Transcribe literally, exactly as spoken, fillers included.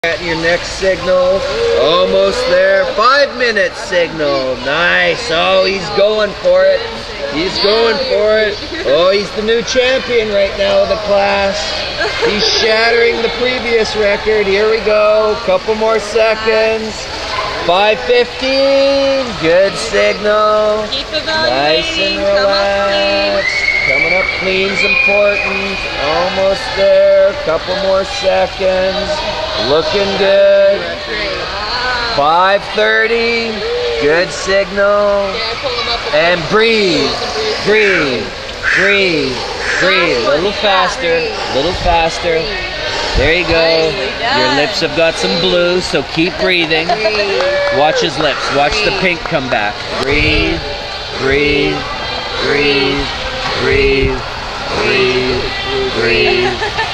At your next signal. Almost there. Five minute signal. Nice. Oh, he's going for it. He's going for it. Oh, he's the new champion right now of the class. He's shattering the previous record. Here we go. Couple more seconds. five fifteen. Good signal. Keep Nice evaluating. and relaxed. Coming up clean's important. Almost there. Couple more seconds. Looking good. five thirty. Good signal. And breathe. Breathe. Breathe. Breathe. A little faster. A little faster. There you go. Your lips have got some blue, so keep breathing. Watch his lips. Watch the pink come back. Breathe. Breathe. Breathe. Breathe. Breathe. Breathe.